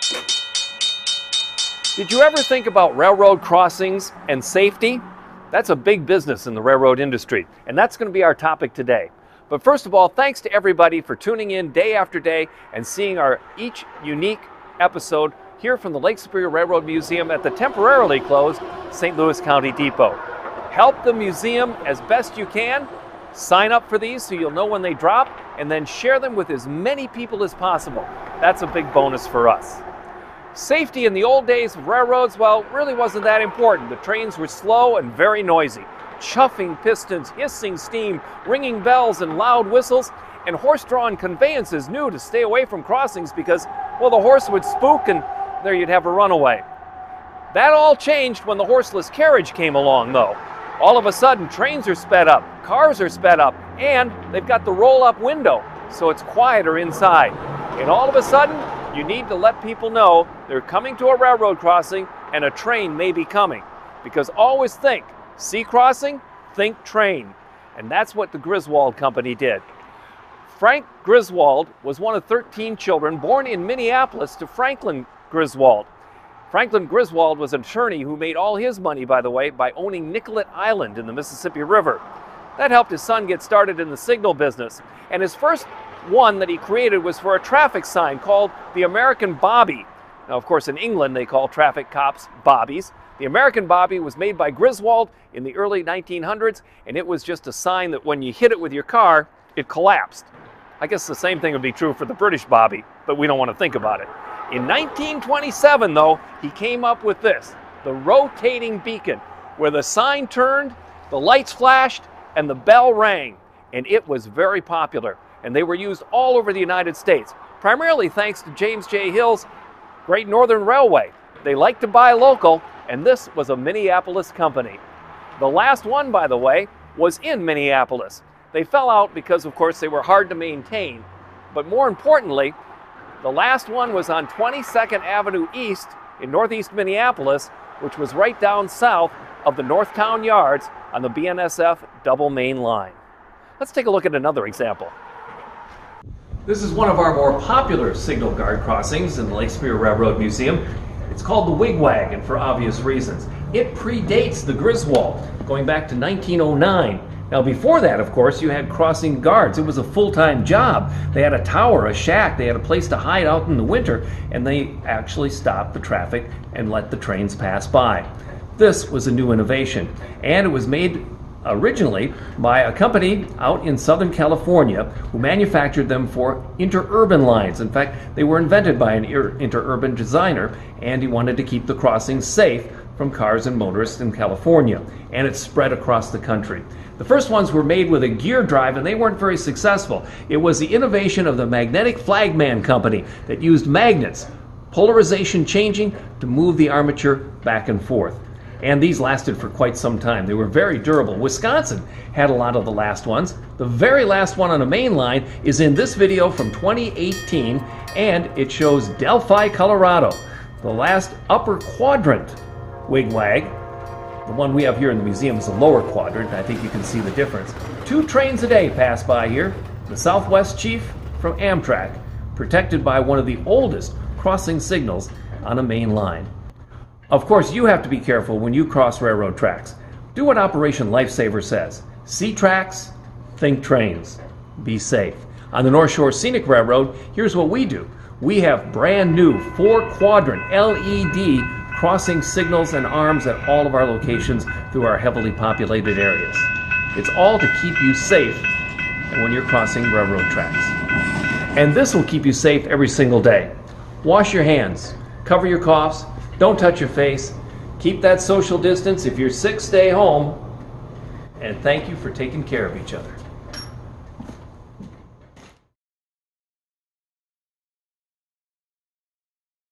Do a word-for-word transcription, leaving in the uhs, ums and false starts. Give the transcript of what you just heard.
Did you ever think about railroad crossings and safety? That's a big business in the railroad industry, and that's going to be our topic today. But first of all, thanks to everybody for tuning in day after day and seeing our each unique episode here from the Lake Superior Railroad Museum at the temporarily closed Saint Louis County Depot. Help the museum as best you can. Sign up for these so you'll know when they drop, and then share them with as many people as possible. That's a big bonus for us. Safety in the old days of railroads, well, really wasn't that important. The trains were slow and very noisy. Chuffing pistons, hissing steam, ringing bells and loud whistles, and horse-drawn conveyances knew to stay away from crossings because, well, the horse would spook and there you'd have a runaway. That all changed when the horseless carriage came along, though. All of a sudden, trains are sped up, cars are sped up, and they've got the roll-up window, so it's quieter inside. And all of a sudden, you need to let people know they're coming to a railroad crossing and a train may be coming. Because always think, see crossing, think train. And that's what the Griswold Company did. Frank Griswold was one of thirteen children born in Minneapolis to Franklin Griswold. Franklin Griswold was an attorney who made all his money, by the way, by owning Nicollet Island in the Mississippi River. That helped his son get started in the signal business. And his first one that he created was for a traffic sign called the American Bobby. Now, of course, in England, they call traffic cops bobbies. The American Bobby was made by Griswold in the early nineteen hundreds, and it was just a sign that when you hit it with your car, it collapsed. I guess the same thing would be true for the British Bobby, but we don't want to think about it. In nineteen twenty-seven, though, he came up with this, the rotating beacon, where the sign turned, the lights flashed, and the bell rang, and it was very popular. And they were used all over the United States, primarily thanks to James J. Hill's Great Northern Railway. They liked to buy local, and this was a Minneapolis company. The last one, by the way, was in Minneapolis. They fell out because, of course, they were hard to maintain. But more importantly, the last one was on twenty-second Avenue East in northeast Minneapolis, which was right down south of the Northtown Yards on the B N S F double main line. Let's take a look at another example. This is one of our more popular signal guard crossings in the Lake Superior Railroad Museum. It's called the Wigwag, and for obvious reasons. It predates the Griswold, going back to nineteen oh nine. Now before that, of course, you had crossing guards. It was a full-time job. They had a tower, a shack, they had a place to hide out in the winter, and they actually stopped the traffic and let the trains pass by. This was a new innovation, and it was made originally by a company out in Southern California who manufactured them for interurban lines. In fact, they were invented by an interurban designer, and he wanted to keep the crossings safe from cars and motorists in California, and it spread across the country. The first ones were made with a gear drive, and they weren't very successful. It was the innovation of the Magnetic Flagman Company that used magnets, polarization changing, to move the armature back and forth. And these lasted for quite some time. They were very durable. Wisconsin had a lot of the last ones. The very last one on a main line is in this video from twenty eighteen, and it shows Delphi, Colorado. The last upper quadrant wigwag. The one we have here in the museum is the lower quadrant. I think you can see the difference. Two trains a day pass by here. The Southwest Chief from Amtrak, protected by one of the oldest crossing signals on a main line. Of course, you have to be careful when you cross railroad tracks. Do what Operation Lifesaver says. See tracks, think trains. Be safe. On the North Shore Scenic Railroad, here's what we do. We have brand new four-quadrant L E D crossing signals and arms at all of our locations through our heavily populated areas. It's all to keep you safe when you're crossing railroad tracks. And this will keep you safe every single day. Wash your hands, cover your coughs, don't touch your face, keep that social distance. If you're sick, stay home, and thank you for taking care of each other.